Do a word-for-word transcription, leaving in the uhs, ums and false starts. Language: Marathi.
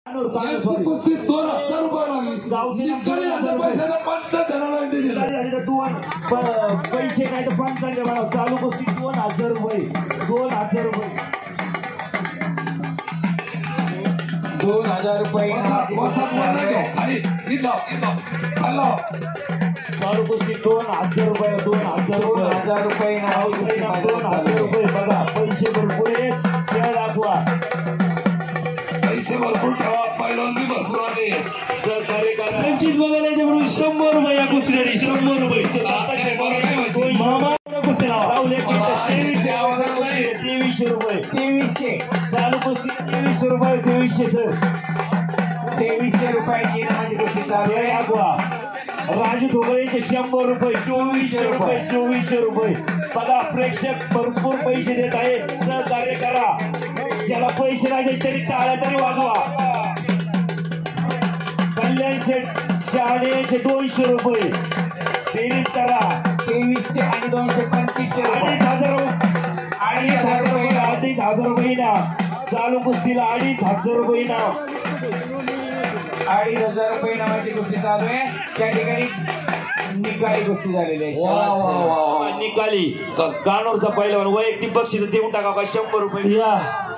कुस्ती दोन हजार रुपये लागली पैसे काय तर पंचांच्या मला चालू कुस्ती दोन हजार रुपये दोन हजार रुपये दोन हजार रुपये चालू कुस्ती दोन हजार रुपये दोन हजार दोन हजार रुपये दोन हजार रुपये बघा पैसे भरपूर आहेत खेळ दाखवा पैसे भरपूर ठेवा पैलवान बी भरपूर आले सहकार्य करा संचित बघायचे म्हणून शंभर रुपये या कुस्तीसाठी शंभर रुपये मामा कुस्ती राहुल तेवीसशे रुपये तेवीसशे चालू कुस्ती तेवीसशे रुपये तेवीसशे सर तेवीसशे रुपये माझी कुस्ती चालू आहे दाखवा राजू ठोकळेचे शंभर रुपये चोवीसशे रुपये चोवीसशे रुपये बघा प्रेक्षक भरपूर पैसे देत आहे सहकार्य करा ज्याला पैसे लागले तरी टाळ्या तरी वाजवा कल्याण शेठ शहाण्याचे दोनशे रुपये बेरीज करा तेवीसशे आणि दोनशे पंचवीसशे अडीच हजार अडीच हजार रुपये अडीच हजार रुपये ना चालू कुस्तीला अडीच हजार रुपये ना अडीच हजार रुपये नावाची कुस्ती चालू आहे त्या ठिकाणी निकाली कुस्ती झालेली आहे निकाली कानोरचा पहिलवान वैयक्तिक बक्षीस देऊन टाका का शंभर रुपये या